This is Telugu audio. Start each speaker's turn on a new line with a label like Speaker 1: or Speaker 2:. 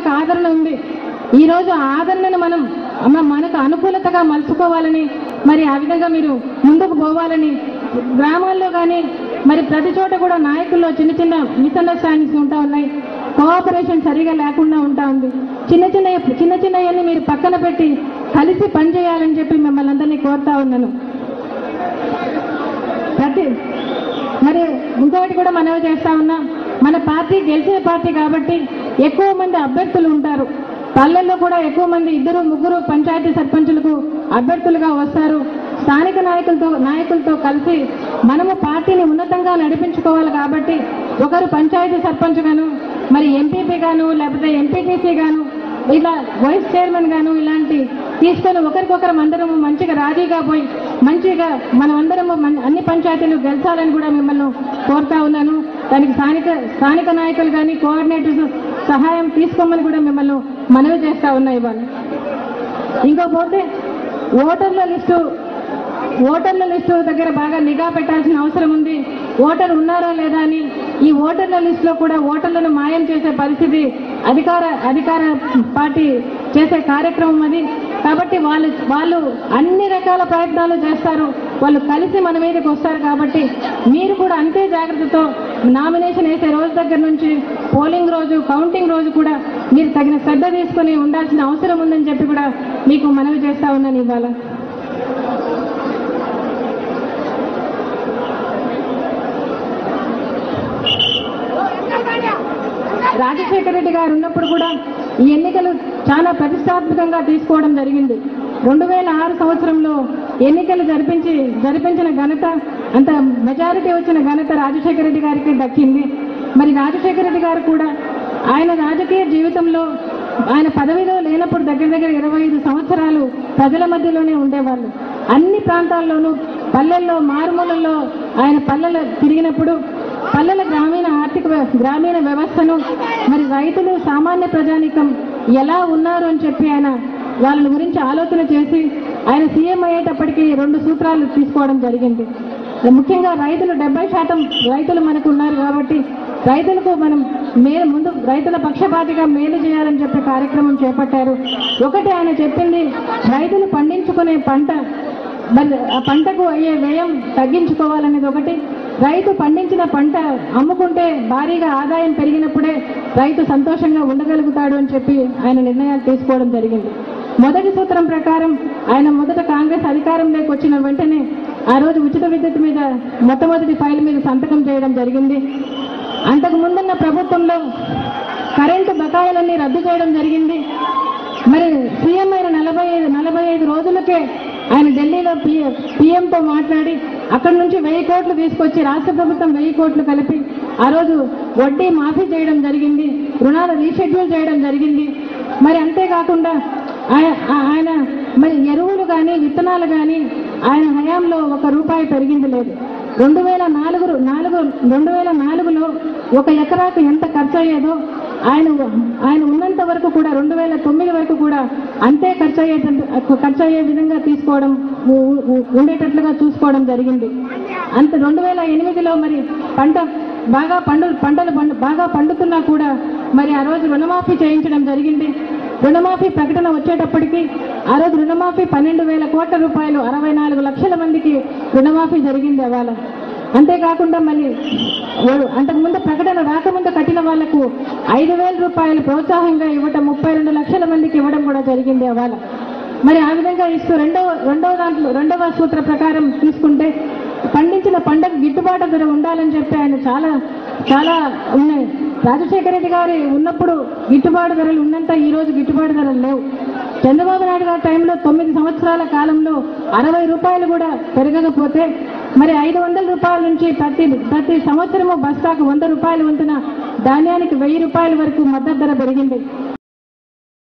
Speaker 1: మనకు ఆదరణ ఉంది. ఈరోజు ఆదరణను మనం మనకు అనుకూలతగా మలుచుకోవాలని, మరి ఆ విధంగా మీరు ముందుకు పోవాలని, గ్రామాల్లో కానీ మరి ప్రతి చోట కూడా నాయకుల్లో చిన్న చిన్న మిస్అండర్స్టాండింగ్స్ ఉంటా ఉన్నాయి, కోఆపరేషన్ సరిగా లేకుండా ఉంటా ఉంది. చిన్న చిన్నవన్నీ మీరు పక్కన పెట్టి కలిసి పనిచేయాలని చెప్పి మిమ్మల్ని అందరినీ కోరుతా ఉన్నాను. మరి ఇంకొకటి కూడా మనవి చేస్తా ఉన్నా, మన పార్టీ గెలిచే పార్టీ కాబట్టి ఎక్కువ మంది అభ్యర్థులు ఉంటారు. పల్లెల్లో కూడా ఎక్కువ మంది 2-3 పంచాయతీ సర్పంచులకు అభ్యర్థులుగా వస్తారు. స్థానిక నాయకులతో కలిసి మనము పార్టీని ఉన్నతంగా నడిపించుకోవాలి కాబట్టి ఒకరు పంచాయతీ సర్పంచ్ గాను, మరి ఎంపీపీ గాను, లేకపోతే ఎంపీటీసీ గాను, ఇలా వైస్ చైర్మన్ గాను ఇలాంటి తీసుకొని ఒకరికొకరు అందరము మంచిగా రాజీగా పోయి మంచిగా మనం అందరము అన్ని పంచాయతీలు గెలిచాలని కూడా మిమ్మల్ని కోరుతా ఉన్నాను. దానికి స్థానిక నాయకులు కానీ కోఆర్డినేటర్స్ సహాయం తీసుకోమని కూడా మిమ్మల్ని మనవి చేస్తా ఉన్నా. ఇవాళ ఇంకోపోతే ఓటర్ల లిస్టు దగ్గర బాగా నిఘా పెట్టాల్సిన అవసరం ఉంది. ఓటర్ ఉన్నారా లేదా అని ఈ ఓటర్ల లిస్టులో కూడా ఓటర్లను మాయం చేసే పరిస్థితి అధికార పార్టీ చేసే కార్యక్రమం అది. కాబట్టి వాళ్ళు అన్ని రకాల ప్రయత్నాలు చేస్తారు, వాళ్ళు కలిసి మన మీదకి వస్తారు. కాబట్టి మీరు కూడా అంతే జాగ్రత్తతో నామినేషన్ వేసే రోజు దగ్గర నుంచి పోలింగ్ రోజు, కౌంటింగ్ రోజు కూడా మీరు తగిన శ్రద్ధ తీసుకొని ఉండాల్సిన అవసరం ఉందని చెప్పి కూడా మీకు మనవి చేస్తా ఉన్నాను. ఇవాళ రాజశేఖర రెడ్డి గారు ఉన్నప్పుడు కూడా ఈ ఎన్నికలు చాలా ప్రతిష్టాత్మకంగా తీసుకోవడం జరిగింది. 2006 సంవత్సరంలో ఎన్నికలు జరిపించిన ఘనత, అంత మెజారిటీ వచ్చిన ఘనత రాజశేఖర రెడ్డి గారికి దక్కింది. మరి రాజశేఖర రెడ్డి గారు కూడా ఆయన రాజకీయ జీవితంలో ఆయన పదవిలో లేనప్పుడు దగ్గర 25 సంవత్సరాలు ప్రజల మధ్యలోనే ఉండేవాళ్ళు. అన్ని ప్రాంతాల్లోనూ పల్లెల్లో, మారుమూలల్లో ఆయన పల్లెలు తిరిగినప్పుడు పల్లెల గ్రామీణ వ్యవస్థను, మరి రైతులు, సామాన్య ప్రజానీకం ఎలా ఉన్నారు అని చెప్పి ఆయన వాళ్ళ గురించి ఆలోచన చేసి ఆయన సీఎం అయ్యేటప్పటికీ 2 సూత్రాలు తీసుకోవడం జరిగింది. ముఖ్యంగా రైతులు 70% రైతులు మనకు ఉన్నారు కాబట్టి రైతులకు మనం ముందు రైతుల పక్షపాతిగా మేలు చేయాలని చెప్పి కార్యక్రమం చేపట్టారు. ఒకటి ఆయన చెప్పింది, రైతులు పండించుకునే పంట మరి ఆ పంటకు అయ్యే వ్యయం తగ్గించుకోవాలనేది ఒకటి. రైతు పండించిన పంట అమ్ముకుంటే భారీగా ఆదాయం పెరిగినప్పుడే రైతు సంతోషంగా ఉండగలుగుతాడు అని చెప్పి ఆయన నిర్ణయాలు తీసుకోవడం జరిగింది. మొదటి సూత్రం ప్రకారం ఆయన మొదట కాంగ్రెస్ అధికారంలోకి వచ్చిన వెంటనే ఆ రోజు ఉచిత విద్యుత్ మీద మొట్టమొదటి ఫైల్ మీద సంతకం చేయడం జరిగింది. అంతకు ముందున్న ప్రభుత్వంలో కరెంటు బకాయిలన్నీ రద్దు చేయడం జరిగింది. మరి సీఎం అయిన 45 రోజులకే ఆయన ఢిల్లీలో పీఎంతో మాట్లాడి అక్కడి నుంచి 1000 కోట్లు తీసుకొచ్చి రాష్ట్ర ప్రభుత్వం 1000 కోట్లు కలిపి ఆ రోజు వడ్డీ మాఫీ చేయడం జరిగింది, రుణాలు రీషెడ్యూల్ చేయడం జరిగింది. మరి అంతేకాకుండా ఆయన మరి ఎరువులు కానీ విత్తనాలు కానీ ఆయన హయాంలో 1 రూపాయి పెరిగింది లేదు. 2004లో 1 ఎకరాకు ఎంత ఖర్చు అయ్యేదో ఆయన ఉన్నంత వరకు కూడా 2009 వరకు కూడా అంతే ఖర్చు అయ్యే విధంగా తీసుకోవడం ఉండేటట్లుగా చూసుకోవడం జరిగింది. అంత 2008లో మరి పంటలు బాగా పండుతున్నా కూడా మరి ఆ రోజు రుణమాఫీ చేయించడం జరిగింది. రుణమాఫీ ప్రకటన వచ్చేటప్పటికి ఆ రోజు రుణమాఫీ 12,000 కోట్ల రూపాయలు, 64 లక్షల మందికి రుణమాఫీ జరిగింది అవాళ. అంతేకాకుండా మళ్ళీ అంతకుముందు ప్రకటన రాకముందు కట్టిన వాళ్లకు 5,000 రూపాయలు ప్రోత్సాహంగా ఇవ్వటం 32 లక్షల మందికి ఇవ్వడం కూడా జరిగింది అవాళ. మరి ఆ విధంగా ఇస్తూ రెండవ సూత్ర ప్రకారం తీసుకుంటే పండించిన పంటకు గిట్టుబాటు ధర ఉండాలని చెప్పి ఆయన చాలా ఉన్నాయి. రాజశేఖర రెడ్డి గారు ఉన్నప్పుడు గిట్టుబాటు ధరలు ఉన్నంత ఈ రోజు గిట్టుబాటు ధరలు లేవు. చంద్రబాబు నాయుడు గారి టైంలో 9 సంవత్సరాల కాలంలో 60 రూపాయలు కూడా పెరగకపోతే మరి 500 రూపాయల నుంచి ప్రతి సంవత్సరము బస్తాకు 100 రూపాయలు వంతున ధాన్యానికి 1000 రూపాయల వరకు మద్దతు ధర పెరిగింది.